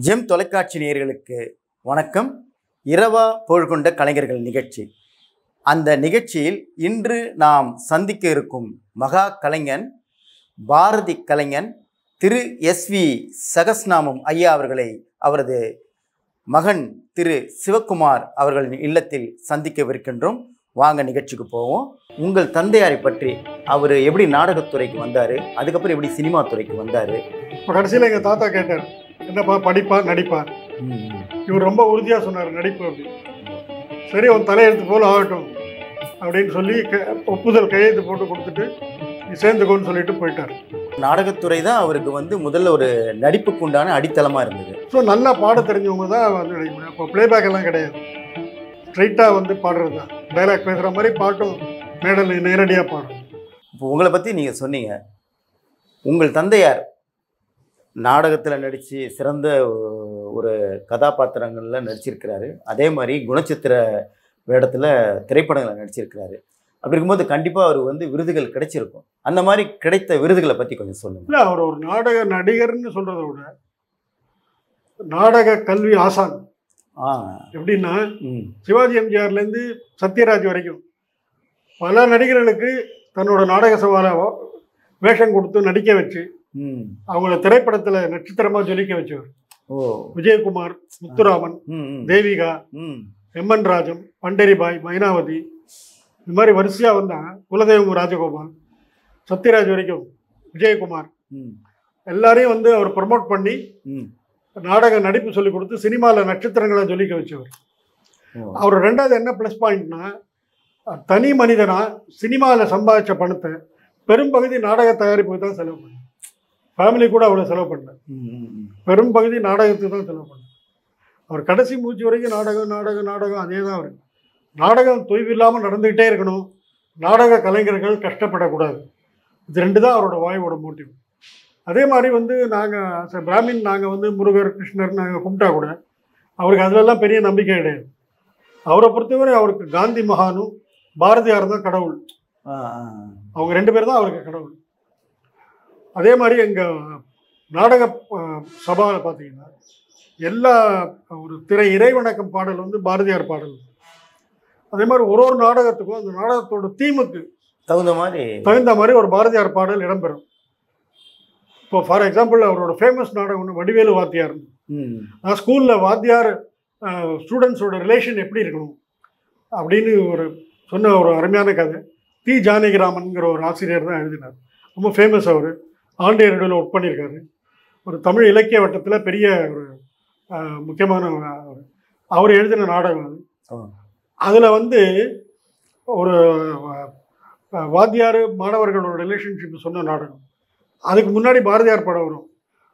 GeM தொலைக்காட்சி நேயர்களுக்கு வணக்கம். இரவா புகழ் கொண்ட கலைஞர்கள் நிகழ்ச்சி. அந்த நிகழ்ச்சியில் இன்று நாம் சந்திக்க இருக்கும் மகா கலைஞன் பாரதி கலைஞன் திரு எஸ்வி சகஸ்நாமம் ஐயா அவர்களை அவரது மகன் திரு சிவகுமார் அவர்களின் இல்லத்தில் சந்திக்கவிருக்கின்றோம். வாங்க நிகழ்ச்சிக்கு போவோம். உங்கள் தந்தையாரை பற்றி, அவர் எப்படி நாடகத்துறைக்கு வந்தார், அதுக்கப்புறம் எப்படி சினிமா துறைக்கு வந்தார்? இப்போ கடைசியில் எங்கள் தாத்தா கேட்டார், என்னப்பா படிப்பார் நடிப்பார்? இவர் ரொம்ப உறுதியாக சொன்னார் நடிப்பு அப்படி. சரி, அவன் தலையெழுத்து போல் ஆகட்டும் அப்படின்னு சொல்லி ஒப்புதல் கையெழுத்து போட்டு கொடுத்துட்டு நீ சேர்ந்துக்கோன்னு சொல்லிட்டு போயிட்டார். நாடகத்துறை தான் அவருக்கு முதல்ல ஒரு நடிப்புக்கு உண்டான அடித்தளமாக இருந்தது. ஸோ நல்லா பாட தெரிஞ்சவங்க தான் வந்து நடிக்க முடியும். இப்போ பிளேபேக் எல்லாம் கிடையாது, ஸ்ட்ரைட்டாக பாடுறது தான். டைலாக் பேசுகிற மாதிரி பாட்டும் மேடல் நேரடியாக பாடும். இப்போ உங்களை பற்றி நீங்கள் சொன்னீங்க, உங்கள் தந்தையார் நாடகத்தில் நடித்து சிறந்த ஒரு கதாபாத்திரங்களில் நடிச்சிருக்கிறாரு. அதே மாதிரி குணச்சித்திர வேடத்தில் திரைப்படங்களில் நடிச்சிருக்கிறாரு. அப்படி இருக்கும்போது கண்டிப்பாக அவர் விருதுகள் கிடைச்சிருக்கும். அந்த மாதிரி கிடைத்த விருதுகளை பற்றி கொஞ்சம் சொல்லுங்கள். இல்லை, அவர் ஒரு நாடக நடிகர்னு சொல்கிறத விட நாடக கல்வி ஆசான். எப்படின்னா, சிவாஜி எம்ஜிஆர்லேருந்து சத்யராஜ் வரைக்கும் பல நடிகர்களுக்கு தன்னோட நாடக சவாலை வேஷம் கொடுத்து நடிக்க வச்சு அவங்கள திரைப்படத்தில் நட்சத்திரமாக ஜொலிக்க வச்சவர். விஜயகுமார், முத்துராமன், தேவிகா, எம்என் ராஜம், பண்டரிபாய், மைனாவதி, இந்த மாதிரி வரிசையாக வந்தால் குலதெய்வம் ராஜகோபால், சத்யராஜ் வரைக்கும் விஜயகுமார் எல்லாரையும் அவர் ப்ரமோட் பண்ணி நாடக நடிப்பு சொல்லி கொடுத்து சினிமாவில் நட்சத்திரங்களை ஜொலிக்க வச்சவர். அவர் ரெண்டாவது என்ன ப்ளஸ் பாயிண்ட்னா, தனி மனிதனா சினிமாவில் சம்பாதிச்ச பணத்தை பெரும்பகுதி நாடக தயாரிப்புக்கு தான் செலவு பண்ண. ஃபேமிலி கூட அவ்வளோ செலவு பண்ணல, பெரும்பகுதி நாடகத்துக்கு தான் செலவு பண்ண. அவர் கடைசி மூச்சு வரைக்கும் நாடகம் நாடகம் நாடகம் அதே தான். அவர் நாடகம் தொய்வு இல்லாமல் நடந்துக்கிட்டே இருக்கணும், நாடக கலைஞர்கள் கஷ்டப்படக்கூடாது. இது ரெண்டு தான் அவரோட வாயோட மோட்டிவ். அதே மாதிரி நாங்கள் பிராமின், நாங்கள் முருகர் கிருஷ்ணர் நாங்கள் கும்பிட்டா கூட அவருக்கு அதிலெல்லாம் பெரிய நம்பிக்கை கிடையாது. அவரை பொறுத்தவரை அவருக்கு காந்தி மகானும் பாரதியார் தான் கடவுள். அவங்க ரெண்டு பேர் தான் அவருக்கு கடவுள். அதே மாதிரி எங்கள் நாடக சபாவில் பார்த்தீங்கன்னா எல்லா ஒரு திரை இறைவணக்கம் பாடல் பாரதியார் பாடல். அதே மாதிரி ஒரு நாடகத்துக்கும் அந்த நாடகத்தோட தீமுக்கு தகுந்த மாதிரி ஒரு பாரதியார் பாடல் இடம்பெறும். இப்போ ஃபார் எக்ஸாம்பிள், அவரோட ஃபேமஸ் நாடகம் ஒன்று வடிவேலு வாத்தியார். நான் ஸ்கூலில் வாத்தியார் ஸ்டூடெண்ட்ஸோட ரிலேஷன் எப்படி இருக்கணும் அப்படின்னு சொன்ன ஒரு அருமையான கதை தி ஜானகிராமன்கிற ஒரு ஆசிரியர் தான் எழுதினார். ரொம்ப ஃபேமஸ். அவர் ஆண்டிய ரேடியோவில் ஒர்க் பண்ணியிருக்காரு. ஒரு தமிழ் இலக்கிய வட்டத்தில் பெரிய ஒரு முக்கியமான அவர் எழுதின நாடகம் அது. அதில் ஒரு வாத்தியார் மாணவர்களோட ரிலேஷன்ஷிப் சொன்ன நாடகம். அதுக்கு முன்னாடி பாரதியார் படம் வரும்,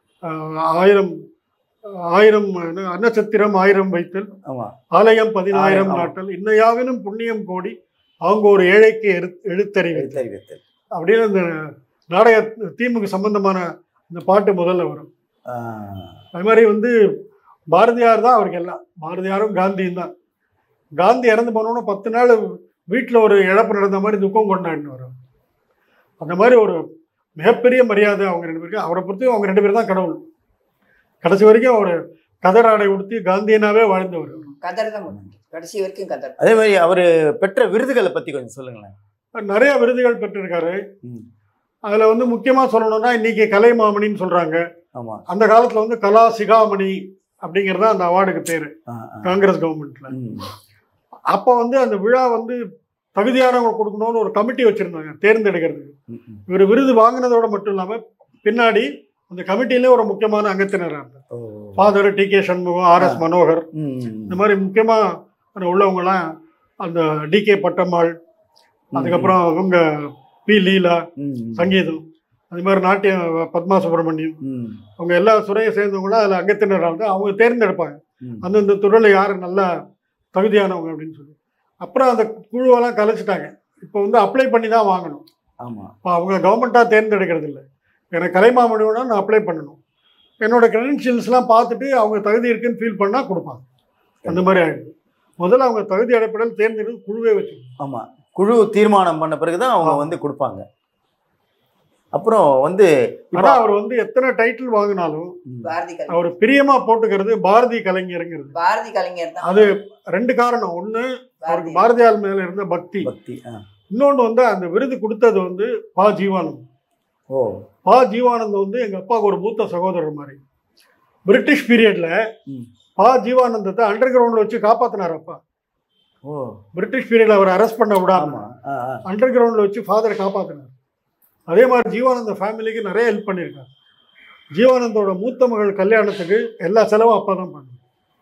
ஆயிரம் அன்னச்சத்திரம் ஆயிரம் வைத்தல், ஆலயம் 10,000 நாட்டல், இன்னையாவினும் புண்ணியம் கோடி அவங்க ஒரு ஏழைக்கு எழுத்தறிவித்தல் அப்படின்னு இந்த நாடக தீமுக்கு சம்பந்தமான இந்த பாட்டு முதல்ல வரும். அது மாதிரி பாரதியார் தான் அவருக்கு எல்லாம். பாரதியாரும் காந்தியும் தான். காந்தி இறந்து போனோன்னு 10 நாள் வீட்டில் ஒரு இழப்பு நடந்த மாதிரி துக்கம் கொண்டாடின்னு வரும். அந்த மாதிரி ஒரு மிகப்பெரிய மரியாதை அவங்க ரெண்டு பேருக்கு. அவரை பொறுத்து அவங்க ரெண்டு பேரும் தான் கடவுள். கடைசி வரைக்கும் அவர் கதர் ஆடை உடுத்தி காந்தியனாவே வாழ்ந்தவர். கடைசி வரைக்கும் கதர். அதே மாதிரி அவர் பெற்ற விருதுகளை பற்றி கொஞ்சம் சொல்லுங்களேன். நிறைய விருதுகள் பெற்றிருக்காரு. அதில் முக்கியமாக சொல்லணும்னா, இன்னைக்கு கலைமாமணின்னு சொல்கிறாங்க. அந்த காலத்தில் கலா சிகாமணி அப்படிங்கிறது அந்த அவார்டுக்கு பேர் காங்கிரஸ் கவர்மெண்ட்டில். அப்போ அந்த விழா தகுதியானவங்க கொடுக்கணும்னு ஒரு கமிட்டி வச்சுருந்தாங்க தேர்ந்தெடுக்கிறதுக்கு. இவர் விருது வாங்கினதோட மட்டும் இல்லாமல் பின்னாடி அந்த கமிட்டியிலே ஒரு முக்கியமான அங்கத்தினராக இருந்தார். Father T K. Shanmugam, R S. Manohar, இந்த மாதிரி முக்கியமாக உள்ளவங்கலாம், அந்த டி.கே. பட்டம்மாள், அதுக்கப்புறம் அவங்க பி. லீலா சங்கீதம், அது மாதிரி நாட்டிய பத்மா சுப்பிரமணியம், அவங்க எல்லா துறையை சேர்ந்தவங்களும் அதில் அங்கத்தினராக அவங்க தேர்ந்தெடுப்பாங்க அந்தந்த துறையில் யார் நல்லா தகுதியானவங்க அப்படின்னு சொல்லி. அப்புறம் அந்த குழுவெல்லாம் கலைச்சிட்டாங்க. இப்போ அப்ளை பண்ணி தான் வாங்கணும். இப்போ அவங்க கவர்மெண்ட்டாக தேர்ந்தெடுக்கிறது இல்லை. எனக்கு கலைமாமணியோட நான் அப்ளை பண்ணணும், என்னோட கிரெடென்ஷியல்ஸ்லாம் பார்த்துட்டு அவங்க தகுதி இருக்குன்னு ஃபீல் பண்ணால் கொடுப்பாங்க. அந்த மாதிரி ஆகிடுது. முதல்ல அவங்க தகுதி அடிப்படையில் தேர்ந்தெடுத்து குழுவே வச்சுக்கணும். குழு தீர்மானம் பண்ண பிறகு தான் அவங்க கொடுப்பாங்க. அப்புறம் வந்து ஆனா அவர் வந்து எத்தனை டைட்டில் வாங்கினாலும் பாரதி கலைஞர் அவர் பிரியமா போட்டுக்கிறது பாரதி கலைஞருங்கிறது. பாரதி கலைஞர் தான் அது ரெண்டு காரணம். ஒண்ணு, அவருக்கு பாரதியார் மேல இருந்த பக்தி. பக்தி. இன்னொன்று வந்து அந்த விருது கொடுத்தது வந்து பா ஜீவானந்த். ஓ. பா ஜீவானந்த் வந்து எங்க அப்பாவுக்கு ஒரு மூத்த சகோதரர் மாதிரி. பிரிட்டிஷ் பீரியட்ல பா ஜீவானந்தத்தை அண்டர் கிரவுண்ட்ல வச்சு காப்பாத்தினார் அப்பா. ஓ. பிரிட்டிஷ் பீரியட்ல அவர் அரெஸ்ட் பண்ண விடாம அண்டர் கிரவுண்ட்ல வச்சு ஃபாதரை காப்பாத்தினார். அதே மாதிரி ஜீவானந்த ஃபேமிலிக்கு நிறைய ஹெல்ப் பண்ணியிருக்காரு. ஜீவானந்தோட மூத்த மகள் கல்யாணத்துக்கு எல்லா செலவும் அப்பா தான் பண்ணாங்க.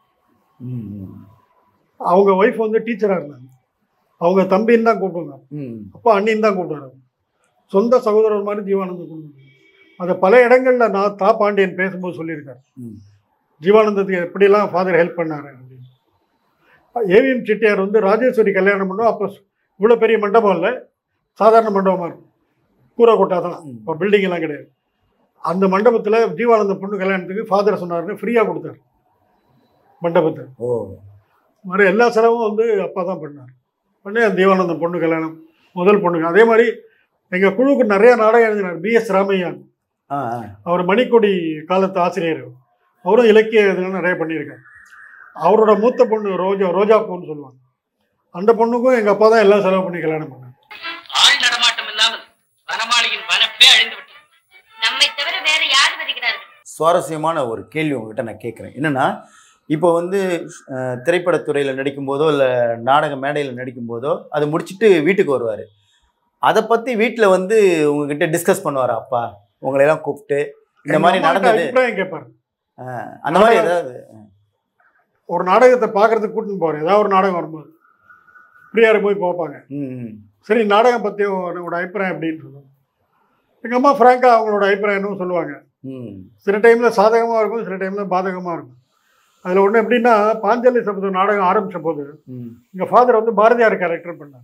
அவங்க ஒய்ஃப் வந்து டீச்சராக இருந்தாங்க. அவங்க தம்பின்னு தான் கூப்பிடுவாங்க, அப்பா அண்ணின்னு தான் கூப்பிடுவாங்க. சொந்த சகோதரர் மாதிரி ஜீவானந்தம் கொடுத்தாங்க. அதை பல இடங்கள்ல நான் தா பாண்டியன் பேசும்போது சொல்லியிருக்காரு, ஜீவானந்தத்துக்கு எப்படிலாம் ஃபாதர் ஹெல்ப் பண்ணாரு அப்படின்னு. ஏவிஎம் செட்டியார் வந்து ராஜேஸ்வரி கல்யாணம் பண்ணோம். அப்போ இவ்வளோ பெரிய மண்டபம் இல்லை, சாதாரண மண்டபமாக இருக்கும், கூரை கொட்டா தான், இப்போ பில்டிங் எல்லாம் கிடையாது. அந்த மண்டபத்தில் ஜீவானந்த பொண்ணு கல்யாணத்துக்கு ஃபாதர் சொன்னார்னு ஃப்ரீயாக கொடுத்தாரு மண்டபத்தை. ஓ. மாதிரி எல்லா செலவும் வந்து அப்பா தான் பண்ணார். பண்ணி அந்த ஜீவானந்த பொண்ணு கல்யாணம் முதல் பொண்ணுங்க. அதே மாதிரி எங்கள் குழுவுக்கு நிறையா நாடகம் எழுதினார். பிஎஸ் ராமையான், அவர் மணிக்கொடி காலத்து ஆசிரியர், அவரும் இலக்கிய இதெல்லாம் நிறைய பண்ணியிருக்காரு. அவரோட மூத்த பொண்ணு ரோஜா பூன்னு சொல்லுவாங்க, அந்த பொண்ணுக்கும் எங்கள் அப்பா தான் எல்லாம் செலவு பண்ணி கல்யாணம் பண்ணார். ஆள் நடமாட்டம் இல்லாமல் வனமாளியின் வனப்பே அழிந்து விட்டது. நம்மை தவிர வேற யார் வருகிறார்கள்? சுவாரஸ்யமான ஒரு கேள்வி உங்ககிட்ட நான் கேட்குறேன். என்னென்னா, இப்போ வந்து திரைப்படத்துறையில் நடிக்கும்போதோ இல்லை நாடக மேடையில் நடிக்கும்போதோ அது முடிச்சுட்டு வீட்டுக்கு வருவார். அதை பற்றி வீட்டில் வந்து உங்ககிட்ட டிஸ்கஸ் பண்ணுவார் அப்பா? உங்களையெல்லாம் கூப்பிட்டு இந்த மாதிரி நடந்தது கேட்பார். அந்த மாதிரி ஏதாவது ஒரு நாடகத்தை பார்க்கறதுக்கு கூட்டின்னு போகிறேன், ஏதாவது ஒரு நாடகம் வரும்போது ஃப்ரீயாக போய் பார்ப்பாங்க. சரி, நாடகம் பற்றி உங்களோட அபிப்பிராயம் அப்படின்னு சொல்லுவாங்க. எங்கள் அம்மா ஃப்ராங்காக அவங்களோட அபிப்பிராயம்னு சொல்லுவாங்க. சில டைமில் சாதகமாக இருக்கும், சில டைமில் பாதகமாக இருக்கும். அதில் ஒன்று எப்படின்னா, பாஞ்சாலி சபதம் நாடகம் ஆரம்பித்த போது எங்கள் ஃபாதர் வந்து பாரதியார் கேரக்டர் பண்ணார்.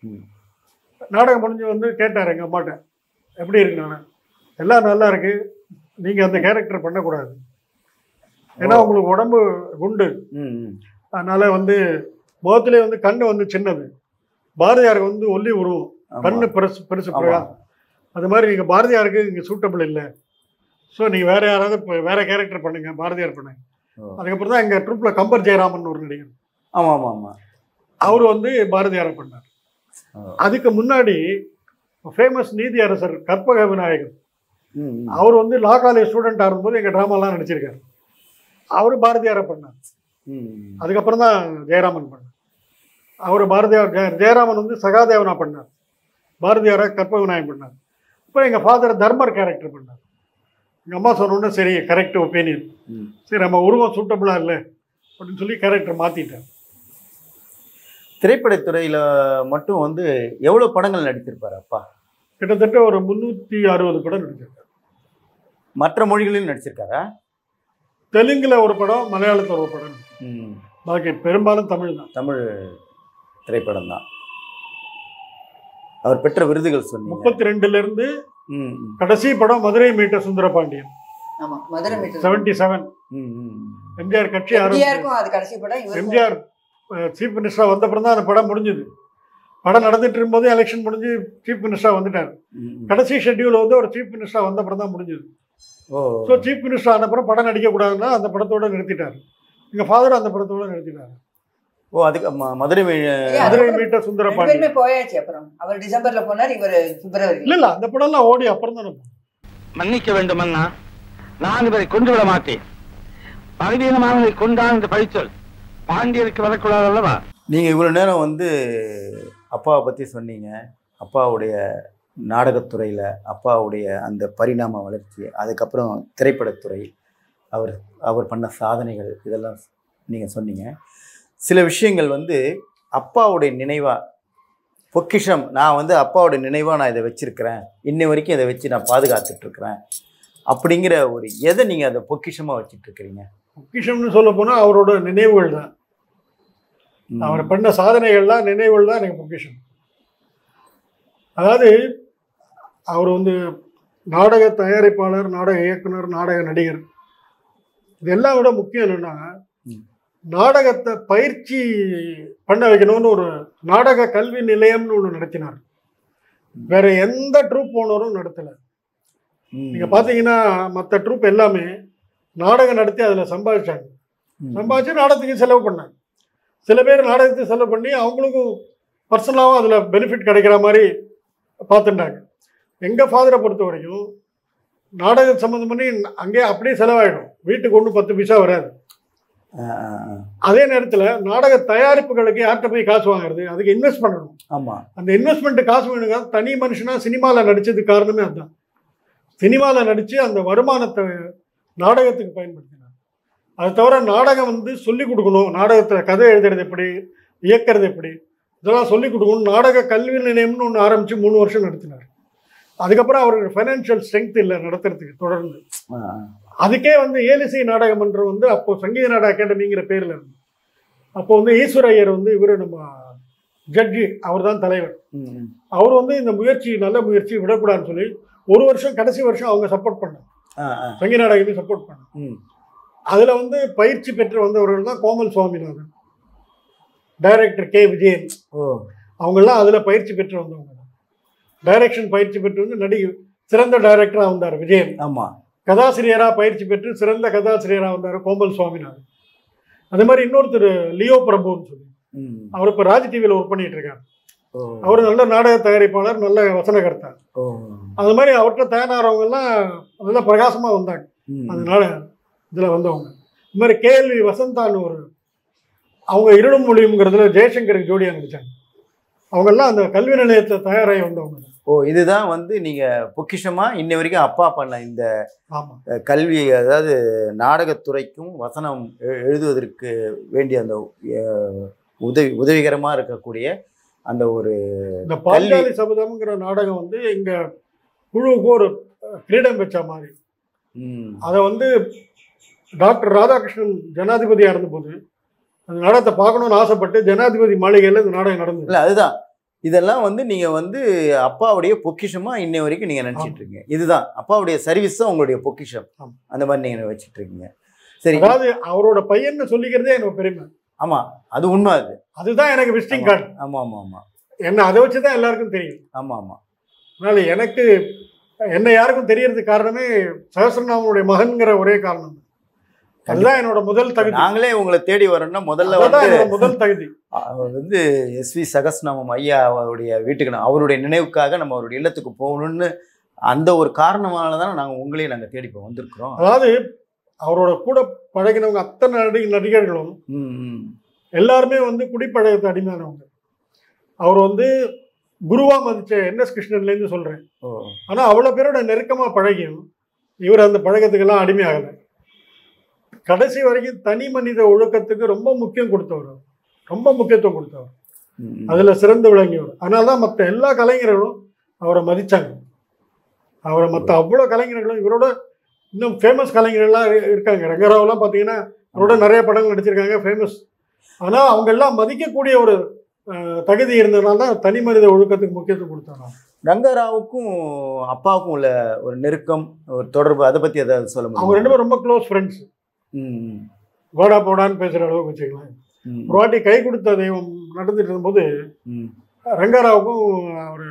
நாடகம் முடிஞ்சு வந்து கேட்டார் எங்கள் அம்மாட்ட, எப்படி இருக்கு நாடகம்? எல்லாம் நல்லா இருக்குது, நீங்கள் அந்த கேரக்டர் பண்ணக்கூடாது, ஏன்னா உங்களுக்கு உடம்பு குண்டு, அதனால் வந்து முகத்துலேயே வந்து கண்ணு வந்து சின்னது, பாரதியாருக்கு வந்து ஒல்லி உருவம், கண்ணு பெருசு பிரகாசம், அது மாதிரி நீங்கள் பாரதியாருக்கு இங்கே சூட்டபிள் இல்லை, ஸோ நீங்கள் வேறு யாராவது வேறு கேரக்டர் பண்ணுங்கள், பாரதியார் பண்ணுங்க. அதுக்கப்புறம் தான் எங்கள் ட்ரூப்பில் கம்பர் ஜெயராமன் ஒரு நடிகர், அவர் வந்து பாரதியாரை பண்ணார். அதுக்கு முன்னாடி ஃபேமஸ் நீதி அரசர் கற்பக விநாயகர், அவர் வந்து லா காலேஜ் ஸ்டூடெண்டாக இருக்கும்போது எங்கள் ட்ராமாலாம் நடிச்சிருக்காரு, அவர் பாரதியாரை பண்ணார். அதுக்கப்புறம் தான் ஜெயராமன் பண்ணார். அவர் பாரதியார் ஜெயராமன் வந்து சகாதேவனா பண்ணார், பாரதியாரை கற்பக விநாயகன் பண்ணார். இப்போ எங்கள் ஃபாதர் தர்மர் கேரக்டர் பண்ணார். எங்கள் அம்மா சொன்னோன்னே சரி, கரெக்ட் ஒப்பீனியன், சரி நம்ம உருவம் சூட்டபுளாக இல்லை அப்படின்னு சொல்லி கேரக்டர் மாற்றிட்டார். திரைப்படத்துறையில் மட்டும் வந்து எவ்வளோ படங்கள் நடித்திருப்பார் அப்பா? கிட்டத்தட்ட ஒரு 360 படம் நடிச்சிருக்காரு. மற்ற மொழிகளிலும் நடிச்சிருக்காரா? தெலுங்குல ஒரு படம், மலையாளத்தில் ஒரு படம், பாக்கி பெரும்பாலும் தமிழ் தான். தமிழ் திரைப்படம் தான். அவர் பெற்ற விருதுகள் சொன்னீங்க. 32லேருந்து கடைசி படம் மதுரை மீட்ட சுந்தரபாண்டியன், 77. எம்ஜிஆர் கட்சி எம்ஜிஆர் சீஃப் மினிஸ்டரா வந்த அப்புறம் தான் அந்த படம் முடிஞ்சது. படம் நடந்துட்டு இருக்கும்போது எலெக்ஷன் முடிஞ்சு சீஃப் மினிஸ்டரா வந்துட்டார். கடைசி ஷெட்யூல் வந்து ஒரு சீஃப் மினிஸ்டரா வந்த அப்புறம் தான் முடிஞ்சது. ஸோ சீஃப் மினிஸ்டர் ஆன அப்புறம் படம் நடிக்கக்கூடாதுன்னா அந்த படத்தோட நிறுத்திட்டார். எங்கள் ஃபாதர் அந்த படத்தோட நிறுத்திட்டார். ஓ, அதுக்கு மதுரை மீட்ட சுந்தரபாண்டியன் போயாச்சு. அப்புறம் அவர் டிசம்பர்ல போனார், இவர் பிப்ரவரி. இல்ல அந்த படம்லாம் ஓடி அப்புறம் தானே. மன்னிக்க வேண்டும் அண்ணா, நான் இவரை கொண்டு விட மாட்டேன். பலவீனமானதை கொண்டான் என்று பழிச்சொல் பாண்டியருக்கு வரக்கூடாது அல்லவா? நீங்க இவ்வளவு நேரம் வந்து அப்பாவை பத்தி சொன்னீங்க. அப்பாவுடைய நாடகத்துறையில் அப்பாவுடைய அந்த பரிணாம வளர்ச்சி, அதுக்கப்புறம் திரைப்படத்துறை, அவர் பண்ண சாதனைகள், இதெல்லாம் நீங்கள் சொன்னீங்க. சில விஷயங்கள் வந்து அப்பாவுடைய நினைவாக, பொக்கிஷம், நான் வந்து அப்பாவுடைய நினைவாக நான் இதை வச்சுருக்கிறேன், இன்னை வரைக்கும் இதை வச்சு நான் பாதுகாத்துட்ருக்கிறேன் அப்படிங்கிற ஒரு எதை நீங்கள் அதை பொக்கிஷமாக வச்சுட்ருக்கிறீங்க? பொக்கிஷம்னு சொல்ல போனால் அவரோட நினைவுகள் தான். அவர் பண்ண சாதனைகள்லாம் நினைவுகள் தான் எனக்கு பொக்கிஷம். அதாவது அவர் வந்து நாடக தயாரிப்பாளர், நாடக இயக்குனர், நாடக நடிகர், இதெல்லாம் விட முக்கியம் என்னென்னா நாடகத்தை பயிற்சி பண்ண வைக்கணும்னு ஒரு நாடக கல்வி நிலையம்னு ஒன்று நடத்தினார். வேற எந்த ட்ரூப் ஓனரும் நடத்தலை. நீங்கள் பார்த்தீங்கன்னா மற்ற ட்ரூப் எல்லாமே நாடகம் நடத்தி அதில் சம்பாதிச்சாங்க. சம்பாதிச்சு நாடகத்துக்கு செலவு பண்ணாங்க. சில பேர் நாடகத்துக்கு செலவு பண்ணி அவங்களுக்கும் பர்சனலாகவும் அதில் பெனிஃபிட் கிடைக்கிற மாதிரி பார்த்துட்டாங்க. எங்கள் ஃபாதரை பொறுத்த வரைக்கும் நாடகம் சம்மந்தம் பண்ணி அங்கேயே அப்படியே செலவாயிடும், வீட்டுக்கு ஒன்றும் 10 பைசா வராது. அதே நேரத்தில் நாடக தயாரிப்புகளுக்கு யார்கிட்ட போய் காசு வாங்குறது, அதுக்கு இன்வெஸ்ட் பண்ணணும். ஆமாம், அந்த இன்வெஸ்ட்மெண்ட்டு காசு வேணுங்க. தனி மனுஷனாக சினிமாவில் நடித்ததுக்கு காரணமே அதுதான். சினிமாவில் நடித்து அந்த வருமானத்தை நாடகத்துக்கு பயன்படுத்தினார். அது தவிர நாடகம் வந்து சொல்லிக் கொடுக்கணும், நாடகத்தில் கதை எழுதுறது எப்படி, இயக்கிறது எப்படி, இதெல்லாம் சொல்லிக் கொடுக்கணும். நாடக கல்வி நிலையம்னு ஒன்று ஆரம்பித்து 3 வருஷம் நடத்தினார். அதுக்கப்புறம் அவருக்கு ஃபைனான்ஷியல் ஸ்ட்ரென்த் இல்லை நடத்துறதுக்கு தொடர்ந்து. அதுக்கே வந்து ஏலிசை நாடகமன்றம் வந்து அப்போது சங்கீத நாடக அகாடமிங்கிற பேரில் இருந்து, அப்போ வந்து ஈஸ்வர ஐயர் வந்து இவர் நம்ம ஜட்ஜி, அவர் தான் தலைவர். அவர் வந்து இந்த முயற்சி நல்ல முயற்சி விடக்கூடாதுன்னு சொல்லி 1 வருஷம் கடைசி வருஷம் அவங்க சப்போர்ட் பண்ணாங்க, சங்கீத நாடகமே சப்போர்ட் பண்ணாங்க. அதில் வந்து பயிற்சி பெற்று வந்தவர்கள் தான் கோமல் சுவாமிநாதன், டைரக்டர் கே விஜயன், அவங்கெல்லாம் அதில் பயிற்சி பெற்று வந்தவங்க. டைரக்ஷன் பயிற்சி பெற்று வந்து சிறந்த டைரக்டராக வந்தார் விஜயன். ஆமாம், கதாசிரியராக பயிற்சி பெற்று சிறந்த கதாசிரியராக வந்தார் கோமல் சுவாமிநாதன். அதே மாதிரி இன்னொருத்தர் லியோ பிரபுன்னு சொல்லி, அவர் இப்போ ராஜ் டிவியில் ஒர்க் பண்ணிட்டு இருக்காரு. அவர் நல்ல நாடக தயாரிப்பாளர், நல்ல வசனகர்த்தா. அது மாதிரி அவர்கிட்ட தயாராகிறவங்கெல்லாம் நல்லா பிரகாசமாக வந்தாங்க. அதனால இதில் வந்தவங்க இது மாதிரி கேஎல்வி வசந்தான்னு அவங்க இருளும் மொழியுங்கிறதுல ஜெயசங்கருக்கு ஜோடியாக நடித்தாங்க. அவங்கெல்லாம் அந்த கல்வி நிலையத்தில் தயாராகி வந்தவங்க. இதுதான் வந்து நீங்கள் பொக்கிஷமாக இன்ன வரைக்கும் அப்பா பண்ண இந்த கல்வி, அதாவது நாடகத்துறைக்கும் வசனம் எழுதுவதற்கு வேண்டிய அந்த உதவிகரமாக இருக்கக்கூடிய அந்த ஒரு இந்த பாஞ்சாலி சபதம்ங்கிற நாடகம் வந்து எங்கள் குழுவுக்கு ஒரு கிரீடம் வச்ச மாதிரி. அதை வந்து டாக்டர் ராதாகிருஷ்ணன் ஜனாதிபதியாக இருந்தபோது அந்த நாடகத்தை பார்க்கணும்னு ஆசைப்பட்டு ஜனாதிபதி மாளிகையில் இந்த நாடகம் நடந்தது. இல்லை, அதுதான் இதெல்லாம் வந்து நீங்கள் வந்து அப்பாவுடைய பொக்கிஷமாக இன்னை வரைக்கும் நீங்கள் நினச்சிட்டு இருக்கீங்க. இதுதான் அப்பாவுடைய சர்வீஸ் தான் உங்களுடைய பொக்கிஷம், அந்த மாதிரி நீங்கள் வச்சுட்டு இருக்கீங்க. சரி, அதாவது அவரோட பையன்னு சொல்லிக்கிறதே எனக்கு பெருமை. ஆமாம், அது உண்மை. அதுதான் எனக்கு விசிட்டிங் கார்டு. ஆமாம் ஆமாம் ஆமாம், என்ன அதை வச்சு தான் எல்லாருக்கும் தெரியும். ஆமாம் ஆமாம். அதனால எனக்கு என்ன யாருக்கும் தெரியறதுக்கு காரணமே சகஸ்ரநாமனுடைய மகன்கிற ஒரே காரணம். அதுதான் என்னோட முதல் தகுதி. நாங்களே உங்களை தேடி வரோம்னா முதல்ல முதல் தகுதி வந்து எஸ்வி சகஸ்ரநாமம் ஐயா அவருடைய வீட்டுக்கு அவருடைய நினைவுக்காக நம்ம அவருடைய இல்லத்துக்கு போகணும்னு அந்த ஒரு காரணமால தான் நாங்கள் உங்களையும் நாங்கள் தேடி வந்திருக்கிறோம். அதாவது அவரோட கூட பழகினவங்க அத்தனை நடிகர்களும் எல்லாருமே வந்து குடிப்பழகத்தை அடிமையானவங்க. அவர் வந்து குருவா மதிச்ச என்எஸ் கிருஷ்ணன்லேருந்து சொல்கிறேன். ஆனால் அவ்வளோ பேரோட நெருக்கமாக பழகியும் இவர் அந்த பழக்கத்துக்கெல்லாம் அடிமையாகலை. கடைசி வரைக்கும் தனி மனித ஒழுக்கத்துக்கு ரொம்ப முக்கியம் கொடுத்தவர், ரொம்ப முக்கியத்துவம் கொடுத்தவர், அதில் சிறந்து விளங்கியவர். அதனால தான் மற்ற எல்லா கலைஞர்களும் அவரை மதித்தாங்க. அவரை மற்ற அவ்வளோ கலைஞர்களும் இவரோட இன்னும் ஃபேமஸ் கலைஞர்கள்லாம் இருக்காங்க. ரங்கராவெலாம் பார்த்தீங்கன்னா அவரோட நிறைய படங்கள் நடிச்சிருக்காங்க, ஃபேமஸ். ஆனால் அவங்கெல்லாம் மதிக்கக்கூடிய ஒரு தகுதி இருந்ததுனால தான் தனி மனித ஒழுக்கத்துக்கு முக்கியத்துவம் கொடுத்தாங்க. ரங்கராவுக்கும் அப்பாவுக்கும் உள்ள ஒரு நெருக்கம், ஒரு தொடர்பு, அதை பற்றி எதாவது சொல்ல முடியும்? அவங்க 2 பேரும் ரொம்ப க்ளோஸ் ஃப்ரெண்ட்ஸ். வாடா போடான்னு பேசுகிற அளவுக்கு வச்சுக்கலாம். ஒரு வாட்டி கை கொடுத்த தெய்வம் நடந்துட்டு இருக்கும்போது ரங்கராவுக்கும் அவர்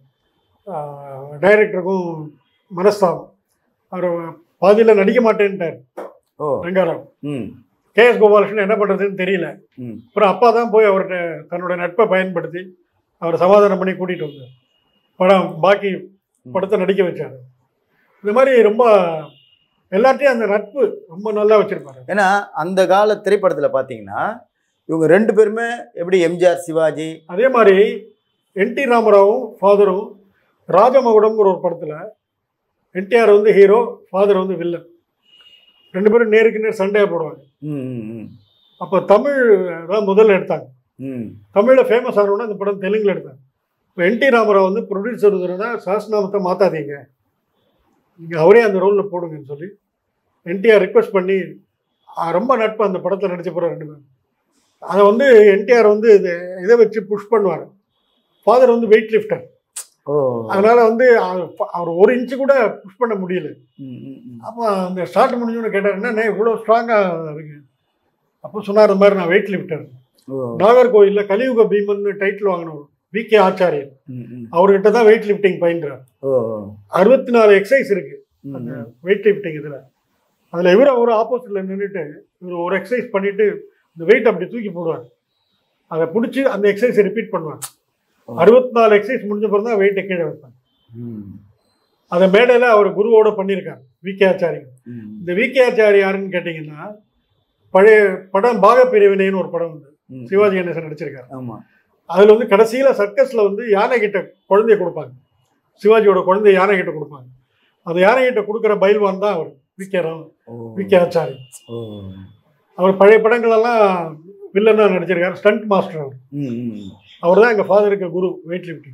டைரக்டருக்கும் மனஸ்தாபம். அவர் பாதியில் நடிக்க மாட்டேன்ட்டார் ரங்கராவ். கேஎஸ் கோபாலகிருஷ்ணன் என்ன பண்ணுறதுன்னு தெரியல. அப்புறம் அப்பா தான் போய் அவர்கிட்ட தன்னோட நட்பை பயன்படுத்தி அவரை சமாதானம் பண்ணி கூட்டிகிட்டு வந்தார். பாக்கி படத்தை நடிக்க வச்சார். இந்த மாதிரி ரொம்ப எல்லாத்தையும் அந்த நட்பு ரொம்ப நல்லா வச்சுருப்பாரு. ஏன்னா அந்த கால திரைப்படத்தில் பார்த்தீங்கன்னா இவங்க 2 பேருமே எப்படி எம்ஜிஆர், சிவாஜி, அதே மாதிரி என்டி ராமராவும் ஃபாதரும் ராஜமகுடம்ங்கிற ஒரு படத்தில் என்டிஆர் வந்து ஹீரோ, ஃபாதர் வந்து வில்லன். 2 பேரும் நேருக்கு நேர் சண்டையாக போடுவாங்க. அப்போ தமிழ் தான் முதல்ல எடுத்தாங்க. தமிழில் ஃபேமஸ் ஆனோன்னா அந்த படம் தெலுங்கில் எடுத்தாங்க. இப்போ என்டி ராமராவ் வந்து ப்ரொடியூசர் தான் சஹஸ்ரநாமத்தை மாற்றாதீங்க, நீங்கள் அவரே அந்த ரோலில் போடுங்கன்னு சொல்லி என்டிஆர் ரிக்வெஸ்ட் பண்ணி ரொம்ப நட்பு அந்த படத்தில் நடிச்ச போகிற 2 பேரும். அதை வந்து என்டிஆர் வந்து இதை வச்சு புஷ் பண்ணுவார். ஃபாதர் வந்து வெயிட் லிஃப்டர், அதனால் வந்து அவர் 1 இன்ச்சு கூட புஷ் பண்ண முடியல. அப்போ அந்த ஸ்டார்ட் முடிஞ்சோன்னு கேட்டார், என்ன இவ்வளோ ஸ்ட்ராங்காக இருக்கு? அப்போ சொன்னார், இந்த மாதிரி நான் வெயிட் லிஃப்டர். நாகர்கோவிலில் கலியுக பீமன் டைட்டில் வாங்கினவர் விகே ஆச்சாரியன், அவர்கிட்ட தான் வெயிட் லிஃப்டிங் பயின்றார். 64 எக்ஸசைஸ் இருக்கு அந்த வெயிட் லிஃப்டிங் இதில். அதில் இவர் ஒரு ஆப்போசிட்டில் நின்றுட்டு இவர் ஒரு எக்ஸசைஸ் பண்ணிவிட்டு இந்த வெயிட் அப்படி தூக்கி போடுவார். அதை பிடிச்சி அந்த எக்ஸசைஸை ரிப்பீட் பண்ணுவார். 64 எக்ஸசைஸ் முடிஞ்ச பிறகு தான் வெயிட்டை கீழே வைப்பாங்க. அதை மேடையில் அவர் குருவோட பண்ணியிருக்காரு வி.கே. ஆச்சாரி. இந்த வி.கே. ஆச்சாரி யாருன்னு கேட்டிங்கன்னா, பழைய படம் பாகப்பிரிவினைன்னு ஒரு படம் வந்து சிவாஜி கணேசன் நடிச்சிருக்காரு. அதில் வந்து கடைசியில் சர்க்கஸில் வந்து யானை கிட்ட குழந்தைய கொடுப்பாங்க. சிவாஜியோட குழந்தைய யானை கிட்ட கொடுப்பாங்க. அந்த யானை கிட்ட கொடுக்குற பயில்வான் தான் அவர் வி.கே. ஆச்சாரி. அவர் பழைய படங்களெல்லாம் வில்லனாக நடிச்சிருக்காரு. ஸ்டண்ட் மாஸ்டர் அவர். அவர் தான் எங்கள் ஃபாதருக்கு குரு வெயிட் லிஃப்டிங்.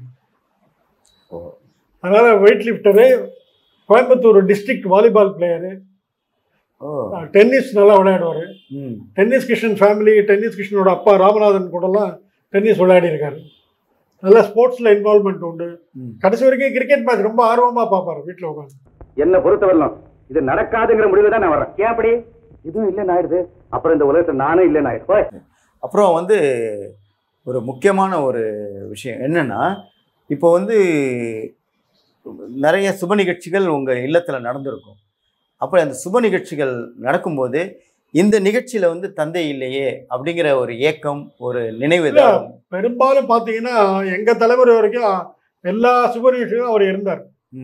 அதனால் weightlifter, Coimbatore district volleyball player, tennis நல்லா விளையாடுவார். டென்னிஸ் கிருஷ்ணன் ஃபேமிலி, டென்னிஸ் கிருஷ்ணனோட அப்பா ராமநாதன் கூடலாம் டென்னிஸ் விளையாடி இருக்காரு. நல்லா ஸ்போர்ட்ஸில் இன்வால்மெண்ட் உண்டு. கடைசி வரைக்கும் கிரிக்கெட் மேட்ச் ரொம்ப ஆர்வமாக பார்ப்பார் வீட்டில் உட்காந்து. என்ன பொறுத்தவரையிலும் இது நடக்காதுங்கிற முடிவு தான் நான் வரேன். ஏன் அப்படி? இதுவும் இல்லைன்னு ஆயிடுது, அப்புறம் இந்த உலகத்தில் நானும் இல்லைன்னு ஆயிடுது. அப்புறம் வந்து ஒரு முக்கியமான ஒரு விஷயம் என்னென்னா, இப்போ வந்து நிறைய சுப நிகழ்ச்சிகள் உங்கள் இல்லத்தில் நடந்திருக்கும். அப்போ அந்த சுப நிகழ்ச்சிகள் நடக்கும்போது இந்த நிகழ்ச்சியில் வந்து தந்தை இல்லையே அப்படிங்கிற ஒரு ஏக்கம், ஒரு நினைவு தான். பெரும்பாலும் பார்த்தீங்கன்னா எங்கள் தலைமுறை வரைக்கும் எல்லா சுப நிகழ்ச்சியும் அவர் இருந்தார்.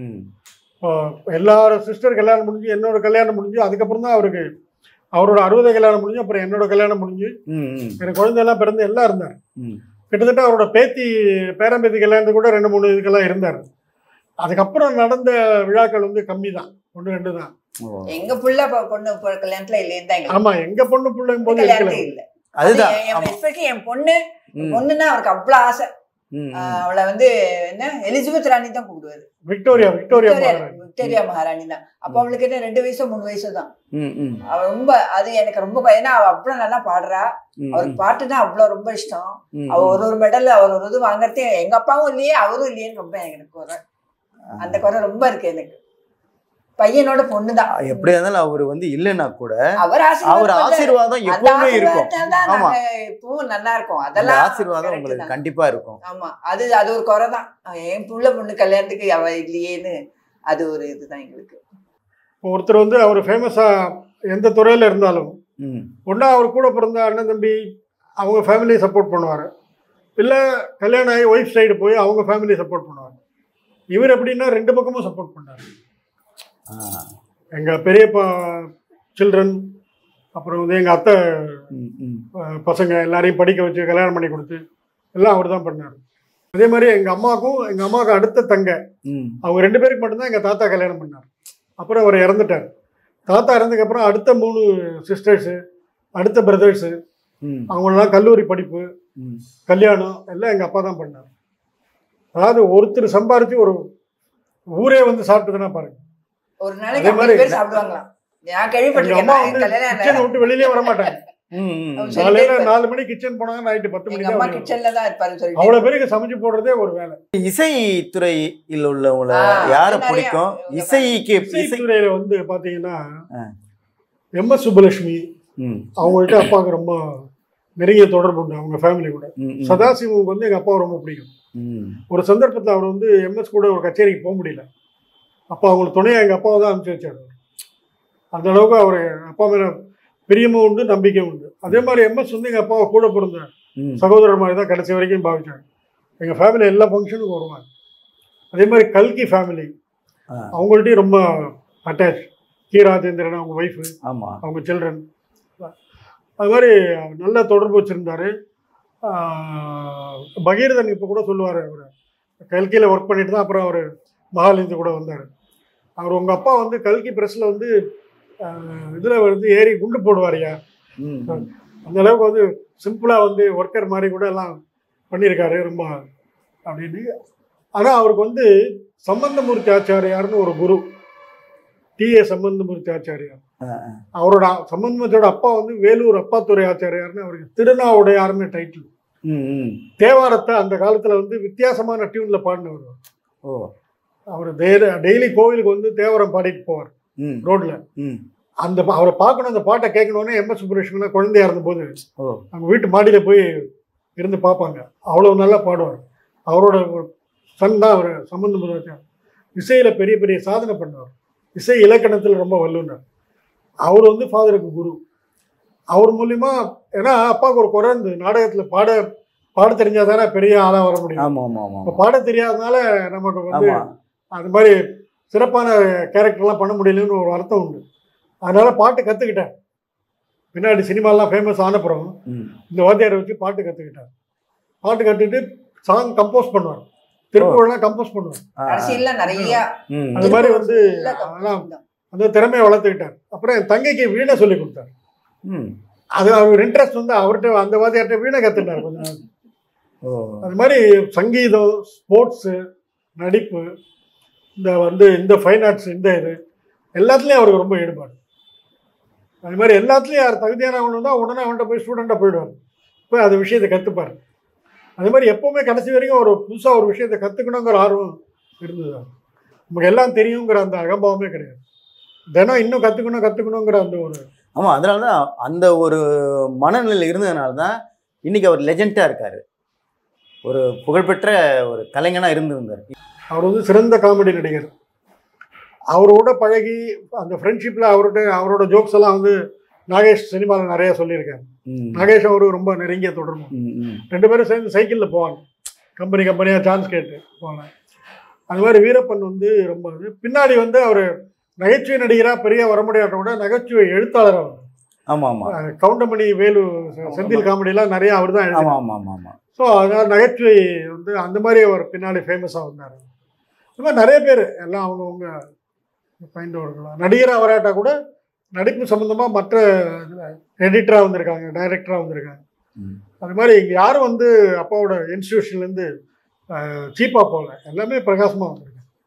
எல்லாரும் சிஸ்டர் கல்யாணம் முடிஞ்சு, என்னோட கல்யாணம் முடிஞ்சு, அதுக்கப்புறம் தான் அவருக்கு அவரோட 60 கல்யாணம் முடிஞ்சு, அப்புறம் என்னோட கல்யாணம் முடிஞ்சு, எனக்கு குழந்தையெல்லாம் பிறந்து எல்லாம் இருந்தார். கிட்டத்தட்ட அவரோட பேரம்பேத்தி கல்யாணத்துக்கு கூட 2-3 இதுக்கெல்லாம் இருந்தார். அதுக்கப்புறம் நடந்த விழாக்கள் வந்து கம்மி தான், 1-2 தான். எங்க புள்ள பொண்ணு கல்யாணத்துல இல்லையா? ஆமா, எங்க பொண்ணு பிள்ளைங்க போது இல்ல. அதுதான் என் பொண்ணுன்னா அவருக்கு அவ்வளவு ஆசை. அவளை வந்து என்ன எலிசபெத் ராணி தான் கூப்பிடுவாரு. விக்டோரியா மகாராணி தான். அப்ப அவளுக்கு என்ன 2 வயசோ 3 வயசோ தான். அவ ரொம்ப அது எனக்கு ரொம்ப ஏன்னா அவ அவ்வளவு நல்லா பாடுறா. அவருக்கு பாட்டுனா அவ்வளவு ரொம்ப இஷ்டம். அவ ஒரு மெடல் அவர் ஒரு இது வாங்கறதே எங்க அப்பாவும் இல்லையே அவரும் இல்லையேன்னு ரொம்ப எனக்கு குறை. அந்த குறை ரொம்ப இருக்கு எனக்கு. பையனோட பொண்ணுதான். எப்படியா இருந்தாலும் அவர் வந்து இல்லைன்னா கூட அவர் ஆசீர்வாதம் எப்பவுமே இருக்கும். ஆமா, இப்பவும் நல்லா இருக்கும். அதெல்லாம் ஆசீர்வாதம் உங்களுக்கு கண்டிப்பா இருக்கும். ஆமா, அது ஒரு குறைதான். என் புள்ள பொண்ணு கல்யாணத்துக்கு அவ இல்லையேன்னு அது ஒரு இதுதான் எங்களுக்கு. ஒருத்தர் வந்து அவர் ஃபேமஸா எந்த துறையில இருந்தாலும் ஒன்னா அவர் கூட பிறந்த அண்ணன் தம்பி அவங்க ஃபேமிலியை சப்போர்ட் பண்ணுவார். இல்லை கல்யாணம் ஆகி ஒய்ஃப் சைடு போய் அவங்க ஃபேமிலியை சப்போர்ட் பண்ணுவார். இவர் எப்படின்னா 2 பக்கமும் சப்போர்ட் பண்ணார். எங்கள் பெரியப்பா சில்ட்ரன், அப்புறம் வந்து எங்கள் அத்தை பசங்க எல்லாரையும் படிக்க வச்சு கல்யாணம் பண்ணி கொடுத்து எல்லாம் அவர் தான் பண்ணார். அதே மாதிரி எங்கள் அம்மாவுக்கு அடுத்த தங்க அவங்க 2 பேருக்கு மட்டும்தான் எங்கள் தாத்தா கல்யாணம் பண்ணார். அப்புறம் அவர் இறந்துட்டார். தாத்தா இறந்ததுக்கப்புறம் அடுத்த 3 சிஸ்டர்ஸு, அடுத்த பிரதர்ஸு, அவங்களெல்லாம் கல்லூரி படிப்பு, கல்யாணம் எல்லாம் எங்கள் அப்பா தான் பண்ணார். அதாவது ஒருத்தர் சம்பாரித்து ஒரு ஊரே வந்து சாப்பிட்டதுன்னா பாருங்க. ஒரு நாளைக்கு 5 பேர் சாப்பிடுவாங்களாம். நான் கேள்விப்பட்டிருக்கேன். விட்டு வெளியிலே வர மாட்டாங்க. காலையில 4 மணி கிச்சன் போனாங்க, நைட்டு 10 மணிக்கு கிச்சன்ல தான் இருப்பாரு. அவ்வளவு பேருக்கு சமைச்சு போடுறதே ஒரு வேலை. இசைத்துறையில் உள்ளவங்கள யாரை பிடிக்கும்? இசைத்துறையில வந்து பாத்தீங்கன்னா எம்.எஸ். சுப்புலட்சுமி, அவங்கள்ட்ட அப்பாவுக்கு ரொம்ப நெருங்கிய தொடர்பு உண்டு அவங்க ஃபேமிலி கூட. சதாசிவமுக்கு வந்து எங்க அப்பா ரொம்ப பிடிக்கும். ஒரு சந்தர்ப்பத்தில் அவர் வந்து எம்எஸ் கூட ஒரு கச்சேரிக்கு போக முடியல. அப்போ அவங்களுக்கு துணையாக எங்கள் அப்பாவை தான் அனுப்பிச்சி வச்சார். அந்த அளவுக்கு அவர் அப்பா மேலே பிரியமும் உண்டு, நம்பிக்கையும் உண்டு. அதே மாதிரி எம்எஸ் வந்து எங்கள் அப்பாவை கூட பிறந்த சகோதரர் மாதிரி தான் கடைசி வரைக்கும் பாவிச்சாங்க. எங்கள் ஃபேமிலி எல்லா ஃபங்க்ஷனுக்கும் வருவாங்க. அதே மாதிரி கல்கி ஃபேமிலி அவங்கள்ட்டையும் ரொம்ப அட்டாச். கி ராஜேந்திரன் அவங்க ஒய்ஃபு, அவங்க சில்ட்ரன், அது மாதிரி நல்ல தொடர்பு வச்சுருந்தார். பகீரதன் இப்போ கூட சொல்லுவார், அவர் கல்கியில் ஒர்க் பண்ணிட்டு தான் அப்புறம் அவர் மகாலிந்து கூட வந்தார். அவர் உங்கள் அப்பா வந்து கல்கி ப்ரெஸ்ஸில் வந்து இதில் வந்து ஏறி குண்டு போடுவாரியா, அந்த அளவுக்கு வந்து சிம்பிளாக வந்து ஒர்க்கர் மாதிரி கூட எல்லாம் பண்ணியிருக்காரு ரொம்ப அப்படின்னு. ஆனால் அவருக்கு வந்து சம்பந்தமூர்த்தி ஆச்சாரியார்னு ஒரு குரு, டி.ஏ. சம்பந்தமூர்த்தி ஆச்சாரியார். அவரோட சம்பந்தமூர்த்தியோட அப்பா வந்து வேலூர் அப்பாத்துறை ஆச்சாரியார்னு அவருக்கு திருநாவுடையார்னு டைட்டில். தேவாரத்தை அந்த காலத்தில் வந்து வித்தியாசமான டியூனில் பாடினவர். அவர் டெய்லி கோவிலுக்கு வந்து தேவாரம் பாடிட்டு போவார் ரோட்ல. அந்த அவரை பார்க்கணும், அந்த பாட்டை கேட்கணுன்னே எம்.எஸ். சுப்புலட்சுமி குழந்தையா இருந்தபோது அவங்க வீட்டு மாடியில் போய் இருந்து பார்ப்பாங்க. அவ்வளோ நல்லா பாடுவார். அவரோட சன் தான் அவர் சம்பந்தம். இசையில் பெரிய பெரிய சாதனை பண்ணுவார். இசை இலக்கணத்தில் ரொம்ப வல்லுனர். அவர் வந்து ஃபாதருக்கு குரு. அவர் மூலிமா, ஏன்னா அப்பாவுக்கு ஒரு குறை இருந்தது, நாடகத்தில் பாட தெரிஞ்சால் தானே பெரிய ஆளாக வர முடியும். ஆமாம் ஆமாம் ஆமாம். இப்போ பாட தெரியாதனால நமக்கு வந்து அது மாதிரி சிறப்பான கேரக்டர்லாம் பண்ண முடியலன்னு ஒரு அர்த்தம் உண்டு. அதனால் பாட்டு கற்றுக்கிட்டேன். பின்னாடி சினிமாலாம் ஃபேமஸ் ஆனப்புறம் இந்த வாத்தியாரை வச்சு பாட்டு கற்றுக்கிட்டார். பாட்டு கற்றுக்கிட்டு சாங் கம்போஸ் பண்ணுவார், திருப்புகழ்லாம் கம்போஸ் பண்ணுவார். அது மாதிரி வந்து அதெல்லாம் அந்த திறமையை வளர்த்துக்கிட்டார். அப்புறம் என் தங்கைக்கு வீணை சொல்லி கொடுத்தார். அது அவர் இன்ட்ரெஸ்ட் வந்து அவர்கிட்ட, அந்த வாத்தியார்கிட்ட வீணை கற்றுட்டார் கொஞ்ச நாள். அது மாதிரி சங்கீதம், ஸ்போர்ட்ஸு, நடிப்பு, இந்த ஃபைன் ஆர்ட்ஸ், இந்த இது எல்லாத்துலேயும் அவருக்கு ரொம்ப ஈடுபாடு. அது மாதிரி எல்லாத்துலேயும் யார் தகுதியானவங்க தான் உடனே அவன்கிட்ட போய் ஸ்டூடெண்ட்டாக போயிடுவார், போய் அது விஷயத்தை கற்றுப்பார். அது மாதிரி எப்போவுமே கடைசி வரைக்கும் ஒரு புதுசாக ஒரு விஷயத்தை கற்றுக்கணுங்கிற ஆர்வம் இருந்தது. நமக்கு எல்லாம் தெரியுங்கிற அந்த அகம்பாவமே கிடையாது. தினம் இன்னும் கற்றுக்கணுங்கிற அந்த ஒரு ஆமாம். அதனால தான் அந்த ஒரு மனநிலையில் இருந்ததுனால தான் இன்றைக்கி அவர் லெஜெண்டாக இருக்கார், ஒரு புகழ்பெற்ற ஒரு கலைஞனாக இருந்திருந்தார். அவர் வந்து சிறந்த காமெடி நடிகர். அவரோட பழகி அந்த ஃப்ரெண்ட்ஷிப்பில் அவரோட ஜோக்ஸ் எல்லாம் வந்து நாகேஷ் சினிமாவில் நிறைய சொல்லியிருக்காரு. நாகேஷ் அவரு ரொம்ப நெருங்கிய தொடர்பு. 2 பேரும் சேர்ந்து சைக்கிளில் போவாங்க, கம்பெனியாக சான்ஸ் கேட்டு போவாங்க. அது மாதிரி வீரப்பன் வந்து ரொம்ப பின்னாடி வந்து அவர் நகைச்சுவை நடிகராக பெரிய வர முடியாத கூட நகைச்சுவை எழுத்தாளராக வந்து. ஆமாம் ஆமாம். கவுண்டமணி, வேலு, செந்தில் காமெடியெல்லாம் நிறையா அவர் தான் எழுதுவார். ஆமாம் ஆமாம் ஆமாம். ஸோ அதனால் நகைச்சுவை வந்து அந்த மாதிரி அவர் பின்னாடி ஃபேமஸாக வந்தார். இந்த மாதிரி நிறைய பேர் எல்லாம் அவங்கவுங்க பயன்படுத்தலாம். நடிகராக வராட்டா கூட நடிப்பு சம்மந்தமாக மற்ற எடிட்டராக வந்திருக்காங்க, டைரக்டராக வந்திருக்காங்க. அது மாதிரி இங்கே யாரும் வந்து அப்பாவோட இன்ஸ்டியூஷன்லேருந்து சீப்பாக போகல, எல்லாமே பிரகாசமாக வந்திருக்காங்க.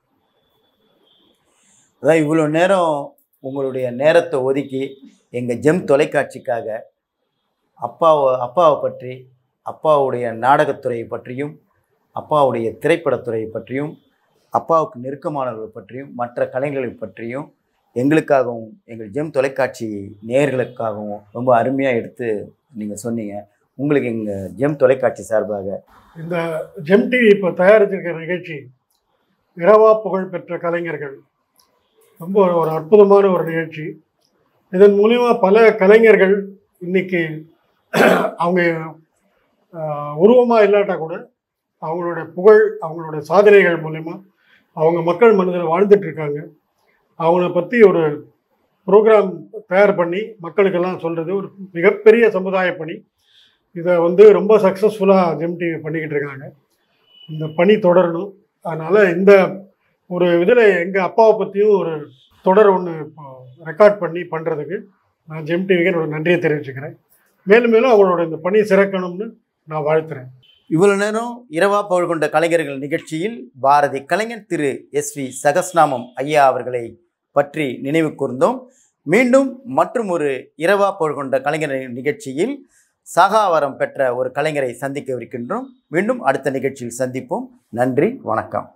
அதான் இவ்வளோ நேரம் உங்களுடைய நேரத்தை ஒதுக்கி எங்கள் ஜெம் தொலைக்காட்சிக்காக அப்பாவை பற்றி, அப்பாவுடைய நாடகத்துறையை பற்றியும், அப்பாவுடைய திரைப்படத்துறையை பற்றியும், அப்பாவுக்கு நெருக்கமானவர்களை பற்றியும், மற்ற கலைஞர்களை பற்றியும் எங்களுக்காகவும் எங்கள் ஜெம் தொலைக்காட்சி நேயர்களுக்காகவும் ரொம்ப அருமையாக எடுத்து நீங்கள் சொன்னீங்க. உங்களுக்கு எங்கள் ஜெம் தொலைக்காட்சி சார்பாக இந்த ஜெம் டிவி இப்போ தயாரிச்சிருக்கிற நிகழ்ச்சி இரவா புகழ் பெற்ற கலைஞர்கள், ரொம்ப ஒரு அற்புதமான ஒரு நிகழ்ச்சி. இதன் மூலிமா பல கலைஞர்கள் இன்னைக்கு அவங்க உருவமாக இல்லாட்டா கூட அவங்களோட புகழ், அவங்களோட சாதனைகள் மூலிமா அவங்க மக்கள் மனதில் வாழ்ந்துட்டுருக்காங்க. அவங்கள பற்றி ஒரு ப்ரோக்ராம் தயார் பண்ணி மக்களுக்கெல்லாம் சொல்கிறது ஒரு மிகப்பெரிய சமுதாய பணி. இதை வந்து ரொம்ப சக்ஸஸ்ஃபுல்லாக ஜெம் டிவி பண்ணிக்கிட்டு இருக்காங்க. இந்த பணி தொடரணும். அதனால் இந்த ஒரு இதில் எங்கள் அப்பாவை பற்றியும் ஒரு தொடர் ஒன்று ரெக்கார்ட் பண்ணி பண்ணுறதுக்கு நான் ஜெம் டிவிக்கு என்னோட நன்றியை தெரிவிச்சுக்கிறேன். மேலும் மேலும் அவங்களோட இந்த பணி சிறக்கணும்னு நான் வாழ்த்துறேன். இவ்வளோ நேரம் இரவா புகழ் கொண்ட கலைஞர்கள் நிகழ்ச்சியில் பாரதி கலைஞர் திரு SV சகஸ்நாமம் ஐயா அவர்களை பற்றி நினைவு கூர்ந்தோம். மீண்டும் மற்றும் ஒரு இரவா புகழ் கொண்ட கலைஞர் நிகழ்ச்சியில் சகாவரம் பெற்ற ஒரு கலைஞரை சந்திக்க இருக்கின்றோம். மீண்டும் அடுத்த நிகழ்ச்சியில் சந்திப்போம். நன்றி, வணக்கம்.